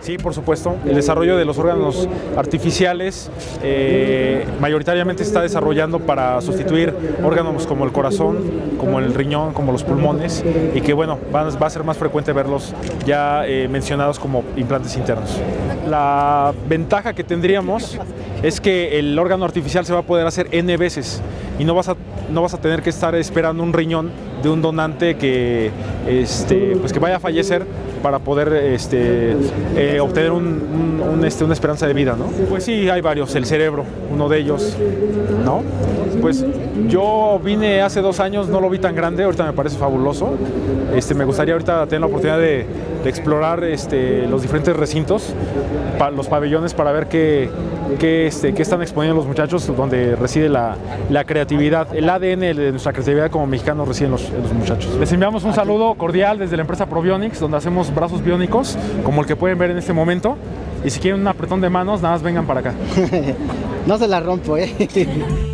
Sí, por supuesto. El desarrollo de los órganos artificiales mayoritariamente se está desarrollando para sustituir órganos como el corazón, como el riñón, como los pulmones, y que bueno, va a ser más frecuente verlos ya mencionados como implantes internos. La ventaja que tendríamos es que el órgano artificial se va a poder hacer N veces y no vas a tener que estar esperando un riñón de un donante que vaya a fallecer para poder obtener una esperanza de vida, ¿no? Pues sí, hay varios. El cerebro, uno de ellos, ¿no? Pues yo vine hace 2 años, no lo vi tan grande, ahorita me parece fabuloso. Me gustaría ahorita tener la oportunidad de explorar los diferentes recintos, los pabellones, para ver qué están exponiendo los muchachos, donde reside la creatividad, el ADN de nuestra creatividad como mexicanos reside en los muchachos. Les enviamos un saludo cordial desde la empresa Probionics, donde hacemos brazos biónicos, como el que pueden ver en este momento. Y si quieren un apretón de manos, nada más vengan para acá. No se la rompo, ¿eh?